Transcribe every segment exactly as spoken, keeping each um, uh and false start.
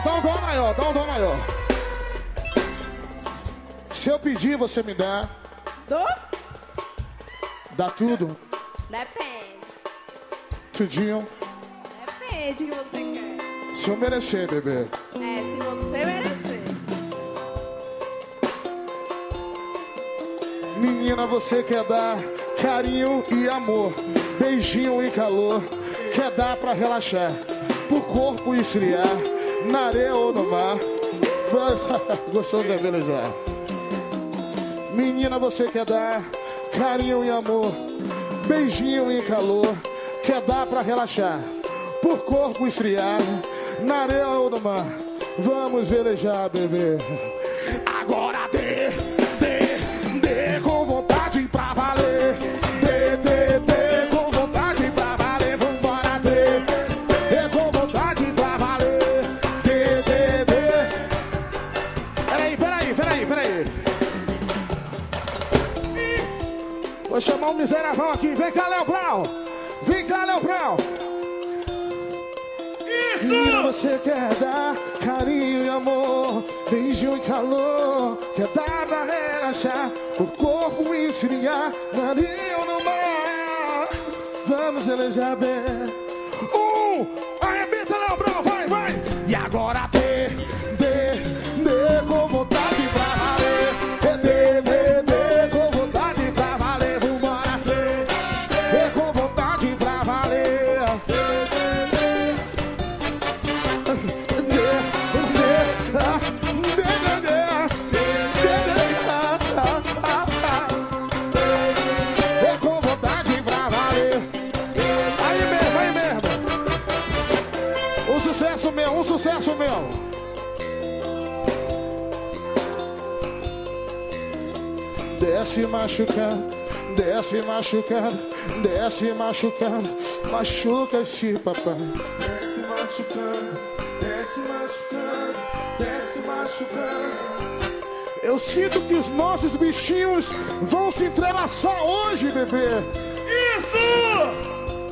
maior, dá um dó maior, dá um dó maior. Se eu pedir, você me dá? Dou? Dá tudo? Depende. Tudinho? Depende do que você quer. Se eu merecer, bebê. É, se você merecer. Menina, você quer dar carinho e amor, beijinho e calor, quer dar pra relaxar, pro corpo esfriar, na areia ou no mar. Gostoso é velejar. Menina, você quer dar carinho e amor, beijinho e calor, quer dar pra relaxar, por corpo esfriar, na areia ou no mar. Vamos velejar, bebê. Agora dê, dê, dê com vontade pra valer. Dê, dê, dê com vontade pra valer. Vambora, dê, dê com vontade pra valer. Dê, dê, dê. Peraí, peraí, peraí, peraí. Vou chamar um miseravão aqui. Vem cá, Léo Brown. Vem cá, Léo Brown. Isso! Você quer dar carinho e amor, beijinho e calor, quer dar pra relaxar, o corpo esfriar, na areia ou no mar. Vamos eleger bem. Um, arrebenta, Léo Brown, vai, vai. E agora dê, dê, dê com vontade pra valer. Dê, dê, dê com vontade pra valer. Vambora, dê, dê com vontade pra valer. Sucesso meu, um sucesso meu. Desce machucando, desce machucando, desce machucando, machuca esse papai. Desce machucando, desce machucando, desce machucando. Eu sinto que os nossos bichinhos vão se entrelaçar hoje, bebê. Isso!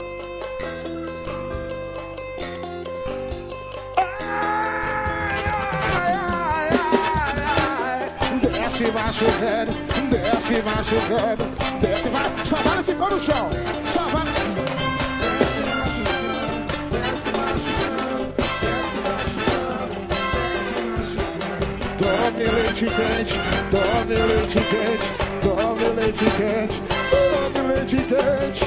Desce machucando, desce machucando, desce machucando. Só vale se for no chão. Só vale. Desce machucando, desce machucando, desce machucando, desce machucando. Tome leite quente, tome leite quente, tome leite quente, tome leite quente.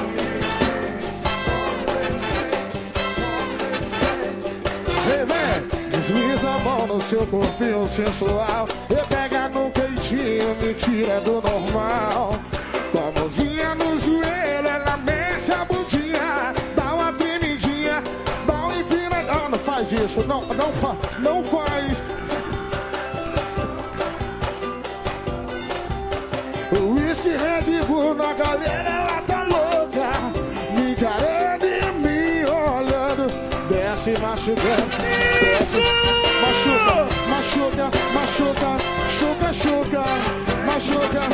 Vem, vem. Desliza a mão no seu corpinho sensual e pega no peitinho, me tira do normal. Com a mãozinha no joelho, ela mexe a bundinha, dá uma tremidinha, dá um empina. Ah, não faz isso, não, não, fa não faz. O whisky Red Bull na galera, ela tá louca, me encarando e me olhando. Desce machucando, desce, machuca, machuca, machuca, chuca, chuca, machuca.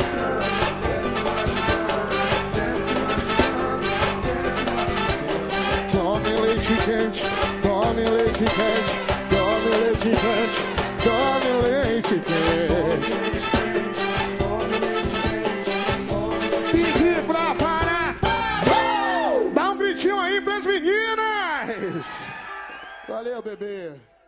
Tome leite quente, tome leite quente, tome leite quente, tome leite quente. Pedi pra parar. Dá um gritinho aí pras meninas. Valeu, bebê.